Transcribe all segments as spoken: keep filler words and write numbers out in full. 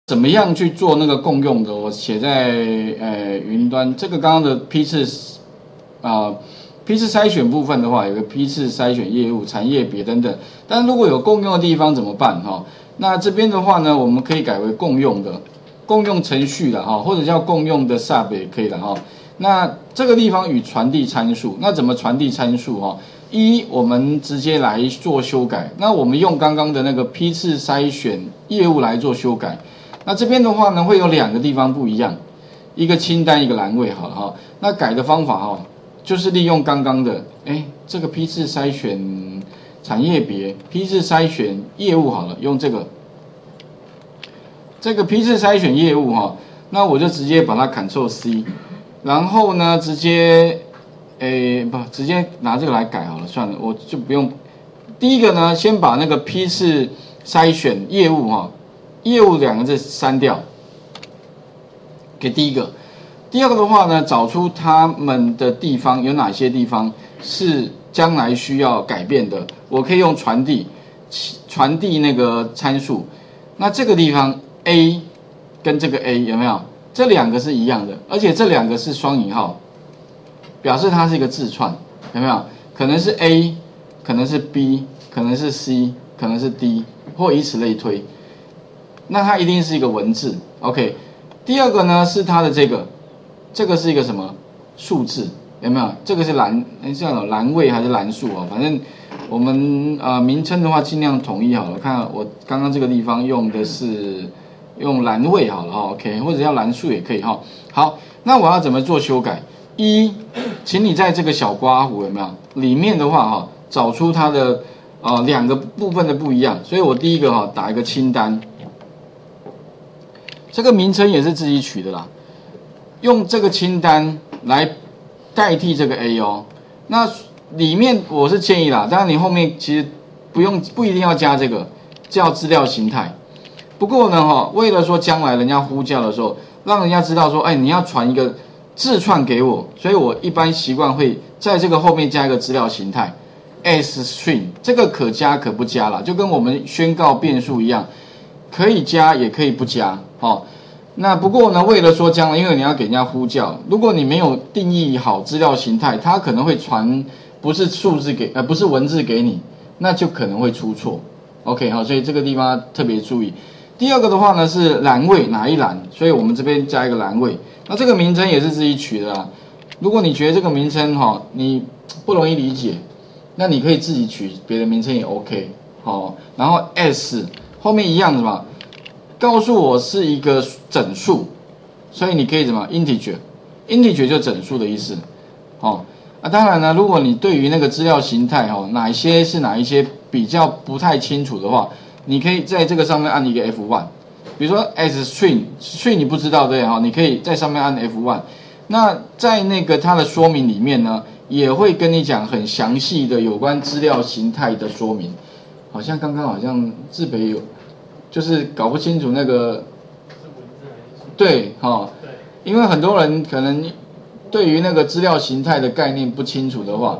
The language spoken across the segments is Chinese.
怎么样去做那个共用的？我写在呃云端，这个刚刚的批次啊、呃、批次筛选部分的话，有个批次筛选业务、产业别等等。但如果有共用的地方怎么办哈？那这边的话呢，我们可以改为共用的。 共用程序了哈，或者叫共用的 sub 也可以了哈。那这个地方与传递参数，那怎么传递参数哈？一，我们直接来做修改。那我们用刚刚的那个批次筛选业务来做修改。那这边的话呢，会有两个地方不一样，一个清单，一个栏位好了哈。那改的方法哈，就是利用刚刚的，哎，这个批次筛选产业别、批次筛选业务好了，用这个。 这个批次筛选业务哈，那我就直接把它 Ctrl C， 然后呢，直接，诶不，直接拿这个来改好了，算了，我就不用。第一个呢，先把那个批次筛选业务哈，业务两个字删掉，给第一个。第二个的话呢，找出他们的地方有哪些地方是将来需要改变的，我可以用传递，传递那个参数。那这个地方。 A 跟这个 A 有没有？这两个是一样的，而且这两个是双引号，表示它是一个字串，有没有？可能是 A， 可能是 B， 可能是 C， 可能是 D， 或以此类推。那它一定是一个文字 ，OK。第二个呢是它的这个，这个是一个什么数字？有没有？这个是栏，哎，这样栏位还是栏数啊？反正我们呃名称的话尽量统一好了。看我刚刚这个地方用的是。 用栏位好了哈 ，OK， 或者要栏数也可以哈。好，那我要怎么做修改？一，请你在这个小刮弧有没有？里面的话哈，找出它的呃两个部分的不一样。所以我第一个哈打一个清单，这个名称也是自己取的啦。用这个清单来代替这个 A 哦。那里面我是建议啦，当然你后面其实不用不一定要加这个，叫资料形态。 不过呢，哈，为了说将来人家呼叫的时候，让人家知道说，哎，你要传一个字串给我，所以我一般习惯会在这个后面加一个资料形态 ，s string， 这个可加可不加啦，就跟我们宣告变数一样，可以加也可以不加，哦。那不过呢，为了说将来，因为你要给人家呼叫，如果你没有定义好资料形态，它可能会传不是数字给，呃，不是文字给你，那就可能会出错。OK， 好，所以这个地方特别注意。 第二个的话呢是栏位哪一栏，所以我们这边加一个栏位。那这个名称也是自己取的啊。如果你觉得这个名称哈、哦、你不容易理解，那你可以自己取别的名称也 OK 好。然后 s 后面一样什么，告诉我是一个整数，所以你可以什么 integer，integer integer 就整数的意思。哦，啊当然呢，如果你对于那个资料形态哈、哦、哪一些是哪一些比较不太清楚的话。 你可以在这个上面按一个 F 一， 比如说 as string string 你不知道对哈，你可以在上面按 F 一。那在那个它的说明里面呢，也会跟你讲很详细的有关资料形态的说明。好像刚刚好像志培有，就是搞不清楚那个，对哈，因为很多人可能对于那个资料形态的概念不清楚的话。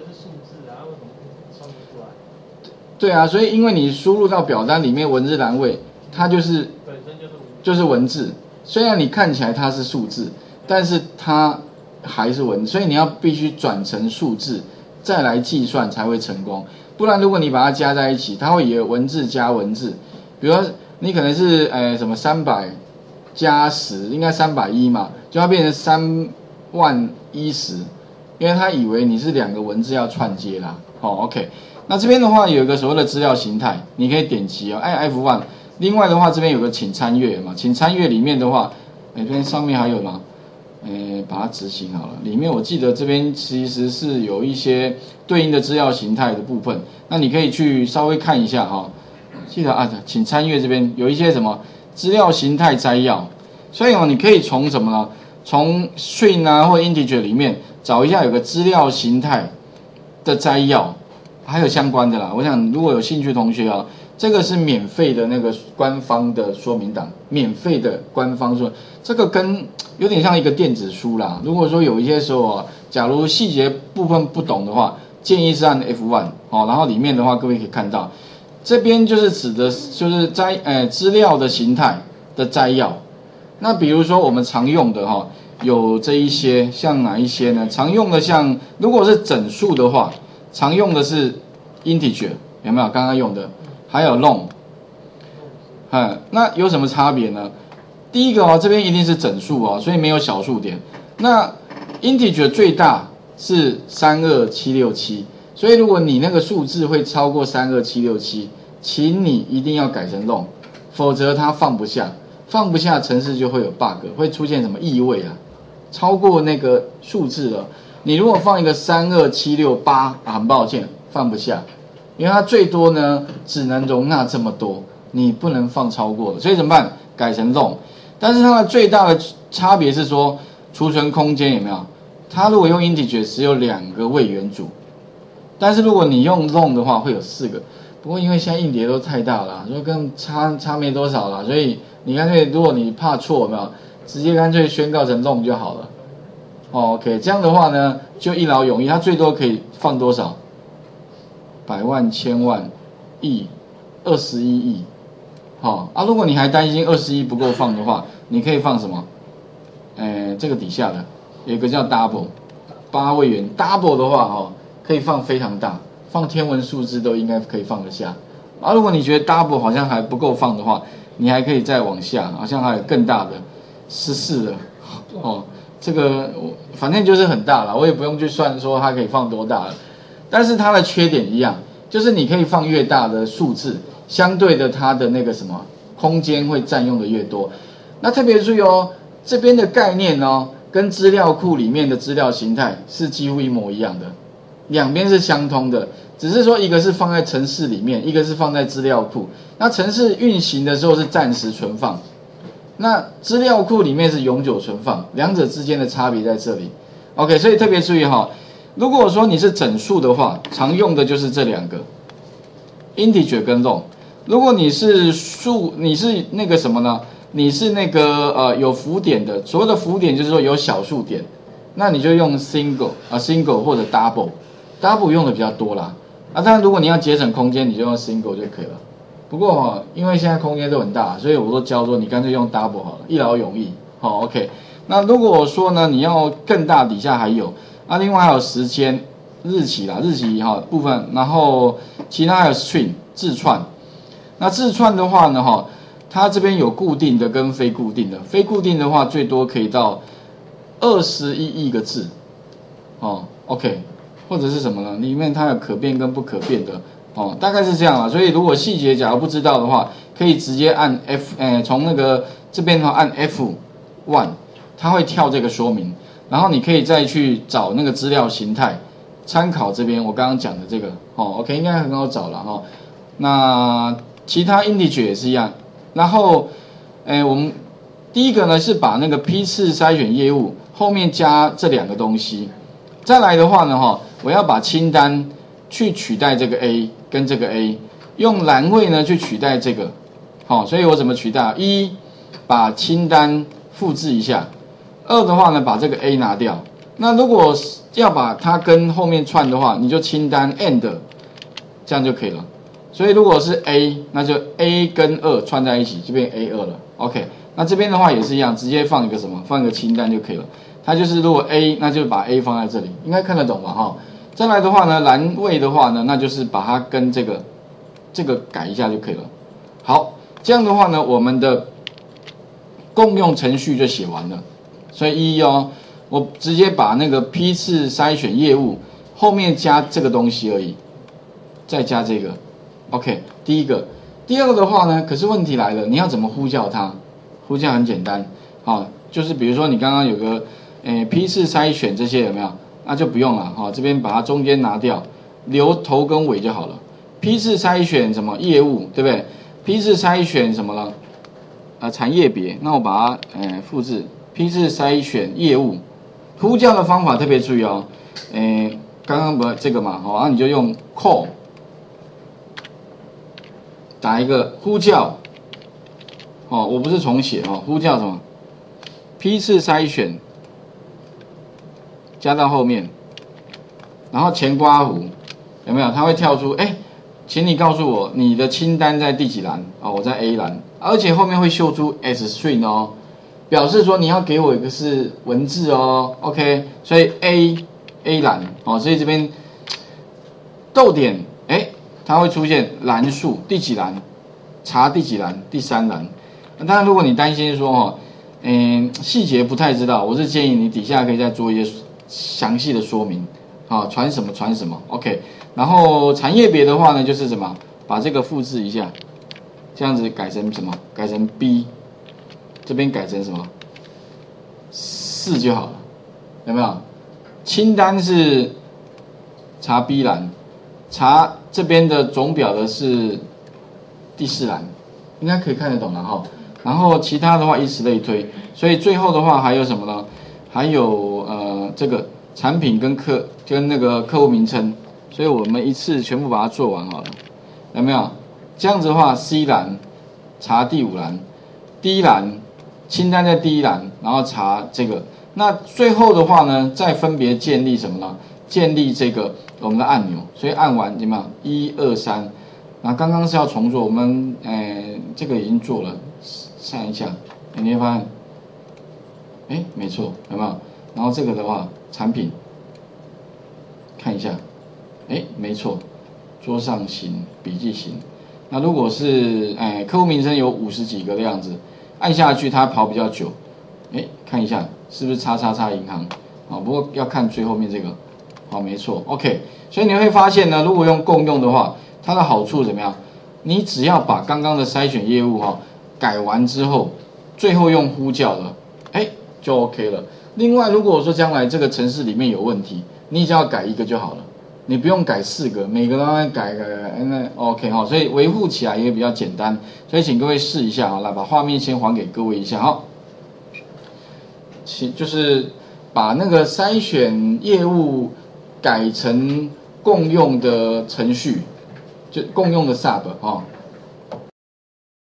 对啊，所以因为你输入到表单里面文字栏位，它就是就是文字，虽然你看起来它是数字，但是它还是文字，所以你要必须转成数字，再来计算才会成功。不然如果你把它加在一起，它会以文字加文字，比如说你可能是呃什么三百加十，应该三百一嘛，就要变成三万一十，因为它以为你是两个文字要串接啦。好、哦、，OK。 那这边的话有一个所谓的资料形态，你可以点击哦，按 F 一。另外的话，这边有个请参阅嘛，请参阅里面的话，哎，这边上面还有吗？哎，把它执行好了。里面我记得这边其实是有一些对应的资料形态的部分，那你可以去稍微看一下哈、哦。记得啊，请参阅这边有一些什么资料形态摘要，所以哦，你可以从什么呢？从 string 啊或 integer 里面找一下有个资料形态的摘要。 还有相关的啦，我想如果有兴趣的同学啊，这个是免费的那个官方的说明档，免费的官方说，这个跟有点像一个电子书啦。如果说有一些时候啊，假如细节部分不懂的话，建议是按 F 一 哦，然后里面的话各位可以看到，这边就是指的就是在呃资料的形态， 的摘要。那比如说我们常用的哈，有这一些，像哪一些呢？常用的像如果是整数的话，常用的是 integer， 有没有？刚刚用的，还有 long。嗯，那有什么差别呢？第一个哦，这边一定是整数哦，所以没有小数点。那 integer 最大是三二七六七，所以如果你那个数字会超过三二七六七，请你一定要改成 long， 否则它放不下，放不下程式就会有 bug， 会出现什么异位啊？超过那个数字了，你如果放一个三二七六八，啊，很抱歉，放不下，因为它最多呢只能容纳这么多。你不能放超过了，所以怎么办？改成 long， 但是它的最大的差别是说储存空间有没有？它如果用 integer 只有两个位元组，但是如果你用 long 的话会有四个。不过因为现在硬碟都太大了，所以跟差差没多少了，所以你干脆如果你怕错有没有，直接干脆宣告成 long 就好了。哦 OK， 这样的话呢就一劳永逸，它最多可以放多少？百万、千万、亿、二十一亿。好啊，如果你还担心二十一不够放的话，你可以放什么？呃，这个底下的有一个叫 double， 八位元 double 的话哈、哦，可以放非常大，放天文数字都应该可以放得下。啊，如果你觉得 double 好像还不够放的话，你还可以再往下，好像还有更大的十四的哦，这个反正就是很大了，我也不用去算说它可以放多大了。但是它的缺点一样，就是你可以放越大的数字。相对的，它的那个什么空间会占用的越多。那特别注意哦，这边的概念哦，跟资料库里面的资料形态是几乎一模一样的，两边是相通的，只是说一个是放在程式里面，一个是放在资料库。那程式运行的时候是暂时存放，那资料库里面是永久存放，两者之间的差别在这里。OK， 所以特别注意哈、哦，如果说你是整数的话，常用的就是这两个 integer 跟 long。如果你是数，你是那个什么呢？你是那个呃有浮点的，所谓的浮点就是说有小数点，那你就用 single 啊 single 或者 double，double 用的比较多啦。啊，当然如果你要节省空间，你就用 single 就可以了。不过哈、哦，因为现在空间都很大，所以我都教说你干脆用 double 好了，一劳永逸。好 ，OK。那如果说呢，你要更大，底下还有啊，另外还有时间、日期啦，日期哈部分，然后其他还有 string 字串。那字串的话呢，哈，它这边有固定的跟非固定的。非固定的话，最多可以到二十一亿个字，哦 ，OK， 或者是什么呢？里面它有可变跟不可变的，哦，大概是这样啦。所以如果细节假如不知道的话，可以直接按 F， 哎，从那个这边的话按 F 一， 它会跳这个说明，然后你可以再去找那个资料形态，参考这边我刚刚讲的这个，哦 ，OK， 应该很好找了哈、哦。那其他 integer 也是一样，然后，诶，我们第一个呢是把那个批次筛选业务后面加这两个东西，再来的话呢，哈，我要把清单去取代这个 A 跟这个 A， 用栏位呢去取代这个，好，所以我怎么取代？一，把清单复制一下；二的话呢，把这个 A 拿掉。那如果要把它跟后面串的话，你就清单 and， 这样就可以了。所以如果是 A， 那就 A 跟二串在一起就变 A 二 了。OK， 那这边的话也是一样，直接放一个什么？放一个清单就可以了。它就是如果 A， 那就把 A 放在这里，应该看得懂吧？哈。再来的话呢，栏位的话呢，那就是把它跟这个这个改一下就可以了。好，这样的话呢，我们的共用程序就写完了。所以一哦，我直接把那个批次筛选业务后面加这个东西而已，再加这个。OK， 第一个，第二个的话呢，可是问题来了，你要怎么呼叫它？呼叫很简单，好，就是比如说你刚刚有个，诶，批次筛选这些有没有？那就不用了，好，这边把它中间拿掉，留头跟尾就好了。批次筛选什么业务，对不对？批次筛选什么了？啊，产业别，那我把它，诶，复制，批次筛选业务，呼叫的方法特别注意哦，诶，刚刚不这个嘛，好，那你就用 call。打一个呼叫，哦，我不是重写哦，呼叫什么？批次筛选加到后面，然后前刮弧有没有？它会跳出，哎，请你告诉我你的清单在第几栏？哦，我在 A 栏， 而且后面会秀出 S string 哦，表示说你要给我一个是文字哦 ，OK， 所以 A A 栏哦，所以这边逗点，哎，它会出现栏数第几栏，查第几栏，第三栏。当然，如果你担心说哦，嗯，细节不太知道，我是建议你底下可以再做一些详细的说明，啊，传什么传什么 ，OK。然后产业别的话呢，就是什么，把这个复制一下，这样子改成什么？改成 B， 这边改成什么？四就好了，有没有？清单是查 B 栏，查这边的总表的是第四栏，应该可以看得懂了哈。然后其他的话以此类推，所以最后的话还有什么呢？还有呃这个产品跟客跟那个客户名称，所以我们一次全部把它做完好了，有没有？这样子的话 ，C 栏查第五栏 ，D 栏清单在第一栏，然后查这个。那最后的话呢，再分别建立什么呢？建立这个我们的按钮，所以按完怎么样？一二三，那刚刚是要重做，我们呃这个已经做了，看一下，你会发现，哎，没错，有没有？然后这个的话，产品，看一下，哎，没错，桌上型、笔记型。那如果是哎客户名称有五十几个的样子，按下去它跑比较久，哎，看一下是不是叉叉叉银行？啊，不过要看最后面这个，好，没错 ，OK。所以你会发现呢，如果用共用的话，它的好处怎么样？你只要把刚刚的筛选业务哈改完之后，最后用呼叫的，哎，就 OK 了。另外，如果说将来这个程式里面有问题，你只要改一个就好了。你不用改四个，每个都要改改改，那 OK 哈，所以维护起来也比较简单，所以请各位试一下，好，来把画面先还给各位一下，好，其就是把那个筛选业务改成共用的程序，就共用的 sub 啊。